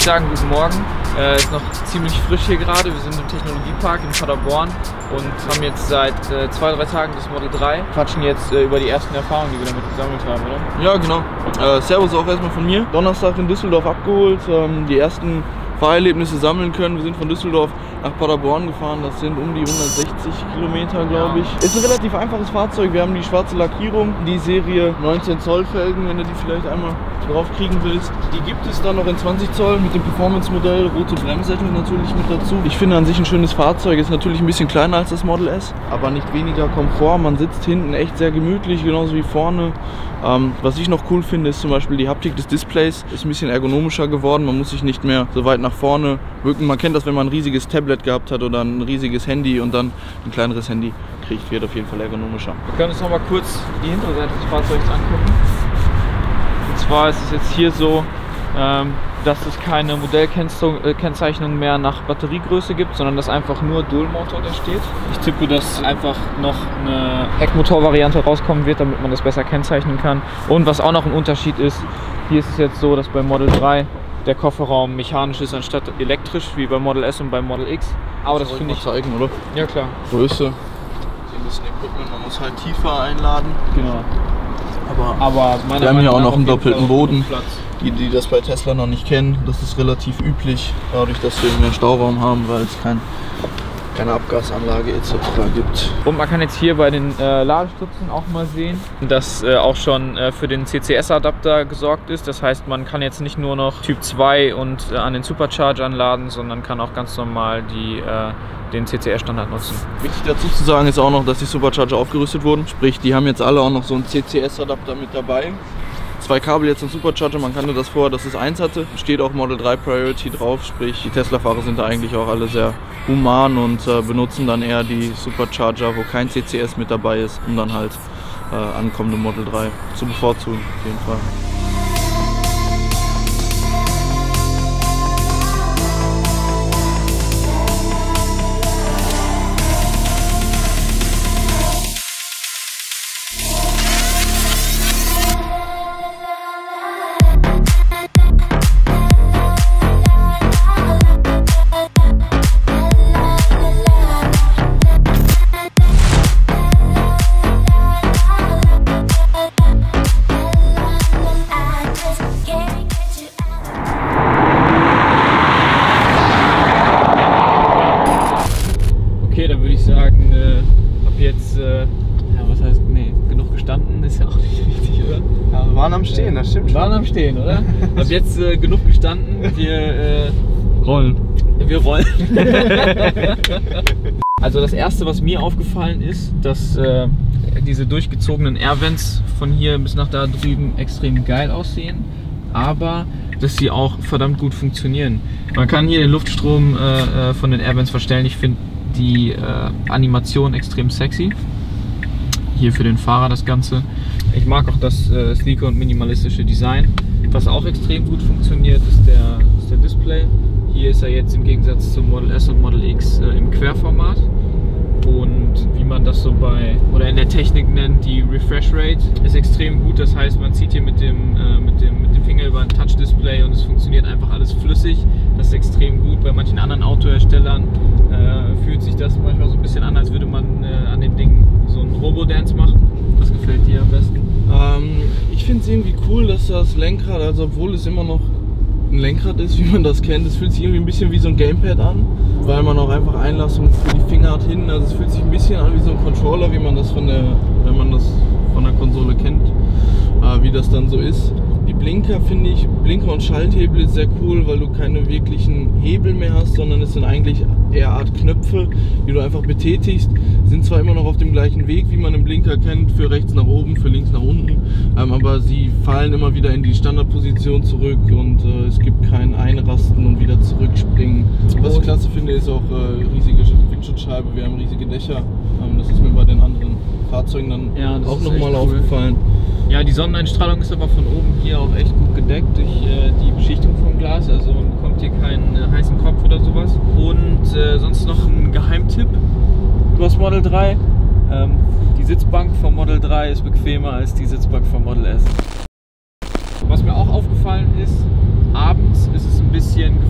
sagen, guten Morgen. Ist noch ziemlich frisch hier gerade. Wir sind im Technologiepark in Paderborn und haben jetzt seit 2-3 Tagen das Model 3. Quatschen jetzt über die ersten Erfahrungen, die wir damit gesammelt haben, oder? Ja, genau. Servus auch erstmal von mir. Donnerstag in Düsseldorf abgeholt, die ersten Fahrerlebnisse sammeln können. Wir sind von Düsseldorf nach Paderborn gefahren, das sind um die 160 Kilometer, glaube ich. Ist ein relativ einfaches Fahrzeug, wir haben die schwarze Lackierung, die Serie 19 Zoll Felgen, wenn du die vielleicht einmal drauf kriegen willst. Die gibt es dann noch in 20 Zoll mit dem Performance-Modell, rote Bremssättel natürlich mit dazu. Ich finde an sich ein schönes Fahrzeug, ist natürlich ein bisschen kleiner als das Model S, aber nicht weniger Komfort. Man sitzt hinten echt sehr gemütlich, genauso wie vorne. Was ich noch cool finde, ist zum Beispiel die Haptik des Displays, ist ein bisschen ergonomischer geworden. Man muss sich nicht mehr so weit nach vorne bücken. Man kennt das, wenn man ein riesiges Tablet gehabt hat oder ein riesiges Handy und dann ein kleineres Handy kriegt, wird auf jeden Fall ergonomischer. Wir können uns noch mal kurz die Hinterseite des Fahrzeugs angucken. Und zwar ist es jetzt hier so, dass es keine Modellkennzeichnung mehr nach Batteriegröße gibt, sondern dass einfach nur Dual-Motor da steht. Ich tippe, dass einfach noch eine Heckmotor-Variante rauskommen wird, damit man das besser kennzeichnen kann. Und was auch noch ein Unterschied ist, hier ist es jetzt so, dass bei Model 3 der Kofferraum mechanisch ist anstatt elektrisch, wie bei Model S und bei Model X. Aber das finde ich zeigen, oder? Ja, klar. Größe. Ein bisschen Equipment, man muss halt tiefer einladen. Genau. Aber wir haben hier auch noch einen doppelten Boden. Die das bei Tesla noch nicht kennen, das ist relativ üblich, dadurch, dass wir mehr Stauraum haben, weil es keine Abgasanlage etc. gibt. Und man kann jetzt hier bei den Ladestützen auch mal sehen, dass auch schon für den CCS-Adapter gesorgt ist. Das heißt, man kann jetzt nicht nur noch Typ 2 und an den Supercharger anladen, sondern kann auch ganz normal den CCS-Standard nutzen. Wichtig dazu zu sagen ist auch noch, dass die Supercharger aufgerüstet wurden. Sprich, die haben jetzt alle auch noch so einen CCS-Adapter mit dabei. 2 Kabel jetzt zum Supercharger, man kannte das vorher, dass es 1 hatte. Steht auch Model 3 Priority drauf, sprich die Tesla-Fahrer sind da eigentlich auch alle sehr human und benutzen dann eher die Supercharger, wo kein CCS mit dabei ist, um dann halt ankommende Model 3 zu bevorzugen, auf jeden Fall. Okay, dann würde ich sagen, ab jetzt, ja, was heißt, nee, genug gestanden, ist ja auch nicht richtig, oder? Ja, wir waren am Stehen, das stimmt schon. Wir waren am Stehen, oder? Ab jetzt genug gestanden, wir rollen. Wir rollen. Also das erste, was mir aufgefallen ist, dass diese durchgezogenen Airvents von hier bis nach da drüben extrem geil aussehen, aber dass sie auch verdammt gut funktionieren. Man kann hier den Luftstrom von den Airvents verstellen. Ich finde die Animation extrem sexy. Hier für den Fahrer das Ganze. Ich mag auch das sleeke und minimalistische Design. Was auch extrem gut funktioniert, ist der Display. Hier ist er jetzt im Gegensatz zum Model S und Model X im Querformat. Und wie man das so oder in der Technik nennt, die Refresh Rate ist extrem gut. Das heißt, man zieht hier mit dem Finger über ein Touch-Display und es funktioniert einfach alles flüssig. Das ist extrem gut. Bei manchen anderen Autoherstellern fühlt sich das manchmal so ein bisschen an, als würde man an dem Ding so einen Robo-Dance machen. Was gefällt dir am besten? Ich finde es irgendwie cool, dass das Lenkrad, also obwohl es immer noch ein Lenkrad ist, wie man das kennt, es fühlt sich irgendwie ein bisschen wie so ein Gamepad an, weil man auch einfach Einlassung für die Finger hat hinten, also es fühlt sich ein bisschen an wie so ein Controller, wie man das wenn man das von der Konsole kennt, wie das dann so ist. Die Blinker finde ich, Blinker und Schalthebel ist sehr cool, weil du keine wirklichen Hebel mehr hast, sondern es sind eigentlich eher Art Knöpfe, die du einfach betätigst. Sind zwar immer noch auf dem gleichen Weg, wie man einen Blinker kennt, für rechts nach oben, für links nach unten, aber sie fallen immer wieder in die Standardposition zurück und es gibt kein Einrasten und wieder zurückspringen. Was ich klasse finde, ist auch riesige Windschutzscheibe, wir haben riesige Dächer. Das ist mir bei den anderen Fahrzeugen dann auch nochmal aufgefallen. Ja, die Sonneneinstrahlung ist aber von oben hier auch echt gut gedeckt durch die Beschichtung vom Glas, also man bekommt hier keinen heißen Kopf oder sowas. Und sonst noch ein Geheimtipp, du hast Model 3, die Sitzbank vom Model 3 ist bequemer als die Sitzbank vom Model S. Was mir auch aufgefallen ist, abends ist es ein bisschen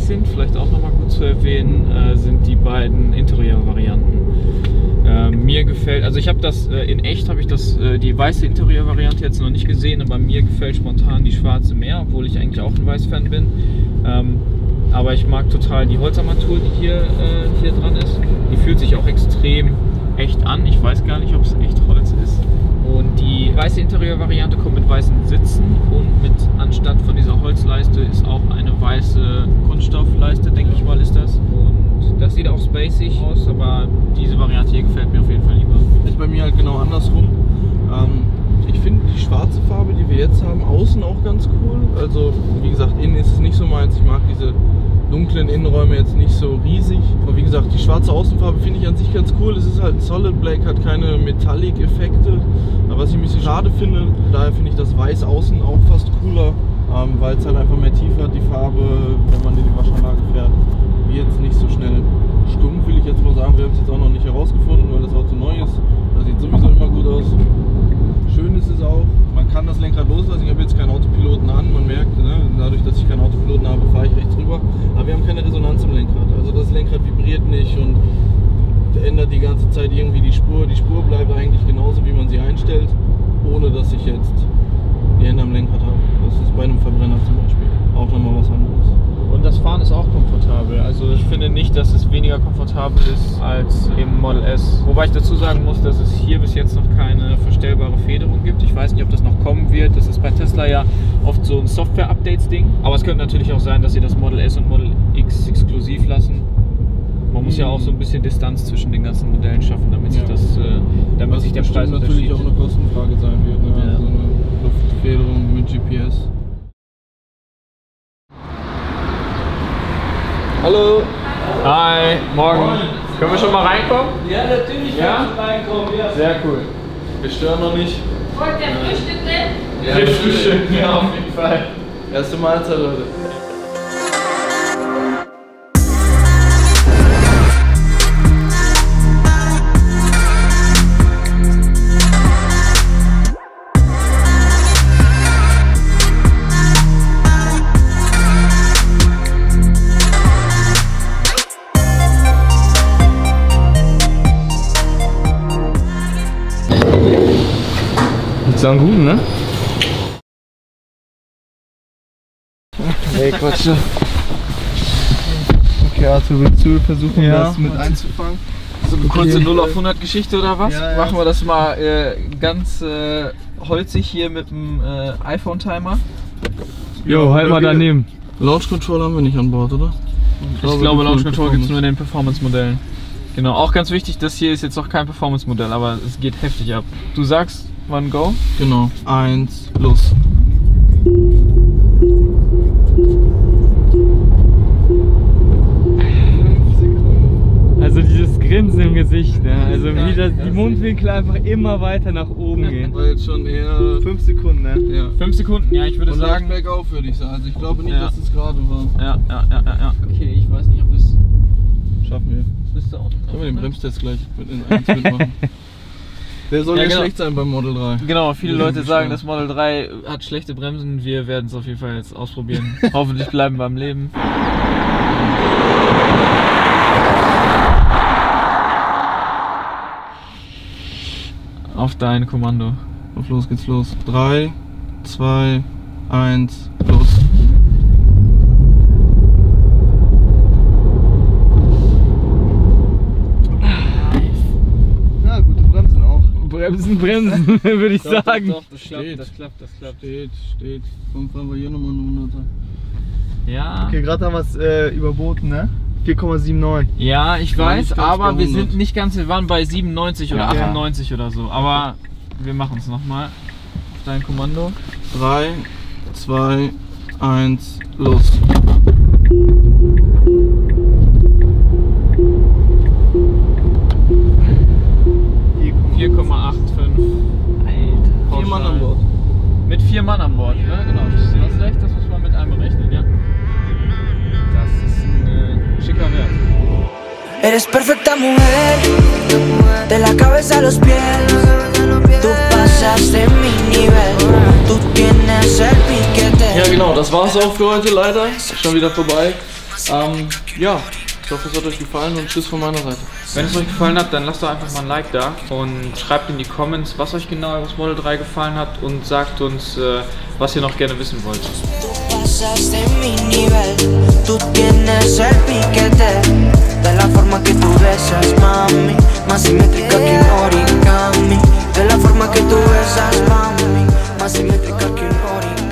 sind, vielleicht auch nochmal gut zu erwähnen, sind die beiden Interieur-Varianten. Mir gefällt, also ich habe das in echt, habe ich die weiße Interieur-Variante jetzt noch nicht gesehen, aber mir gefällt spontan die schwarze mehr, obwohl ich eigentlich auch ein Weiß-Fan bin. Aber ich mag total die Holzarmatur, die hier dran ist. Die fühlt sich auch extrem echt an. Ich weiß gar nicht, ob es echt Holz ist. Und die weiße Interieur-Variante kommt mit weißen Sitzen und anstatt von dieser Holzleiste ist auch eine weiße Kunststoffleiste, denke ich mal, ist das. Und das sieht auch spacig aus, aber diese Variante hier gefällt mir auf jeden Fall lieber. Ist bei mir halt genau andersrum. Ich finde die schwarze Farbe, die wir jetzt haben, außen auch ganz cool. Also wie gesagt, innen ist es nicht so meins. Ich mag diese dunklen Innenräume jetzt nicht so riesig. Aber wie gesagt, die schwarze Außenfarbe finde ich an sich ganz cool. Es ist halt ein Solid Black, hat keine Metallic-Effekte. Aber was ich ein bisschen schade finde, daher finde ich das Weiß außen auch fast cooler, weil es halt einfach mehr Tiefe hat, die Farbe, wenn man in die Waschanlage fährt. Wie jetzt nicht so schnell stumpf, will ich jetzt mal sagen. Wir haben es jetzt auch noch nicht herausgefunden, weil das Auto neu ist. Das sieht sowieso immer gut aus. Schön ist es auch, man kann das Lenkrad loslassen. Ich habe jetzt keinen Autopiloten an, man merkt, ne? Dadurch, dass ich keinen Autopiloten habe, fahre ich rechts rüber. Aber wir haben keine Resonanz im Lenkrad. Also das Lenkrad vibriert nicht und ändert die ganze Zeit irgendwie die Spur. Die Spur bleibt eigentlich genauso, wie man sie einstellt, ohne dass ich jetzt die Hände am Lenkrad habe. Das ist bei einem Verbrenner zum Beispiel auch nochmal was anderes. Und das Fahren ist auch komfortabel. Also ich finde nicht, dass es weniger komfortabel ist als im Model S. Wobei ich dazu sagen muss, dass es hier bis jetzt noch keine verstellbare Federung gibt. Ich weiß nicht, ob das noch kommen wird. Das ist bei Tesla ja oft so ein Software-Updates-Ding. Aber es könnte natürlich auch sein, dass sie das Model S und Model X exklusiv lassen. Man muss ja auch so ein bisschen Distanz zwischen den ganzen Modellen schaffen, damit sich damit sich der Preis natürlich auch eine Kostenfrage sein wird. Ne? Ja. So eine Luftfederung mit GPS. Hallo! Hi, morgen. Können wir schon mal reinkommen? Ja, natürlich kannst du reinkommen, ja. Sehr cool. Wir stören noch nicht. Wollt ihr frühstücken? Ja, Wir frühstücken, ja, auf jeden Fall. Erste Mahlzeit, Leute. Ist dann gut, ne? Hey, Quatsch. Okay, Arthur, willst du versuchen, das mit einzufangen? So eine kurze 0 auf 100 Geschichte oder was? Ja, ja. Machen wir das mal ganz holzig hier mit dem iPhone-Timer. Jo, halt mal daneben. Launch Control haben wir nicht an Bord, oder? Ich glaube, Launch Control gibt es nur in den Performance-Modellen. Genau, auch ganz wichtig, das hier ist jetzt noch kein Performance-Modell, aber es geht heftig ab. Du sagst, wann go? Genau, 1, los. Also dieses Grinsen im Gesicht, ne? Also wie die Mundwinkel einfach immer weiter nach oben gehen. War jetzt schon eher 5 Sekunden, ne? ja. 5 Sekunden, ja, ich würde Und sagen. bergauf würde ich sagen. Also ich glaube nicht, Ja. dass es gerade war. Ja. Okay, ich weiß nicht, ob das. Schaffen wir. Bist du unten? Können wir den Bremstest gleich in 1 mitmachen? Der soll Ja, ja genau. schlecht sein beim Model 3. Genau, viele Ja, Leute sagen, schon. das Model 3 hat schlechte Bremsen. Wir werden es auf jeden Fall jetzt ausprobieren. Hoffentlich bleiben wir am Leben. Auf dein Kommando. Auf los geht's los. 3, 2, 1, los. Ja, gute Bremsen auch. Bremsen, würde ich sagen. Doch, das Steht. das klappt. Steht. Komm, fahren wir hier nochmal eine 100er. Ja. Okay, gerade haben wir es überboten, ne? 4,79. Ja, ich War weiß, nicht ganz aber bei wir 100. sind nicht ganz, wir waren bei 97 oder Ja. 98 oder so. Aber wir machen es nochmal. Auf dein Kommando. 3, 2, 1, los. $4,85. Alter. 4 Mann an Bord. Mit 4 Mann an Bord, ja genau. Du hast recht, das muss man mit einberechnen, ja. Das ist ein schicker Wert. Eres perfecta mujer, de la cabeza a los pies. Tú pasas de mi nivel, tú tienes el piquete. Ja genau, das war's auch für heute leider. Schon wieder vorbei. Ja, ich hoffe, es hat euch gefallen und tschüss von meiner Seite. Wenn es euch gefallen hat, dann lasst doch einfach mal ein Like da und schreibt in die Comments, was euch genau über das Model 3 gefallen hat und sagt uns, was ihr noch gerne wissen wollt. Pasaste mi nivel, tú tienes el piquete de la forma que tú besas, mami, más simétrica que un origami. De la forma que tú besas, mami, más simétrica que un origami.